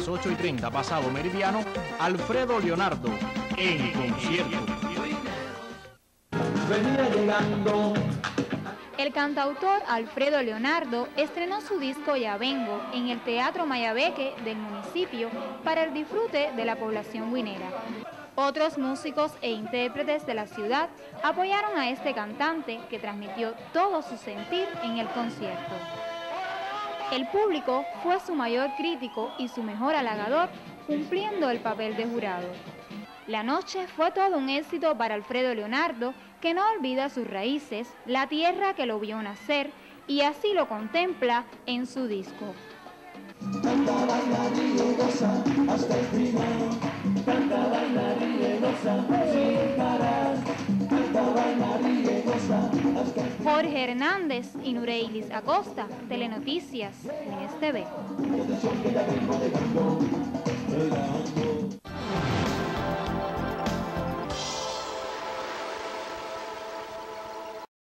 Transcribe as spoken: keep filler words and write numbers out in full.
las ocho y treinta pasado meridiano, Alfredo Leonardo en concierto. Venía llegando. El cantautor Alfredo Leonardo estrenó su disco Ya Vengo en el Teatro Mayabeque del municipio para el disfrute de la población guinera. Otros músicos e intérpretes de la ciudad apoyaron a este cantante que transmitió todo su sentir en el concierto. El público fue su mayor crítico y su mejor halagador, cumpliendo el papel de jurado. La noche fue todo un éxito para Alfredo Leonardo, que no olvida sus raíces, la tierra que lo vio nacer, y así lo contempla en su disco. Canta, baila, ríe, goza, hasta el final. Canta, baila, ríe, goza, sin parar. Canta, baila, ríe, goza, hasta el final. Jorge Hernández y Nureilis Acosta, Telenoticias, Guines T V.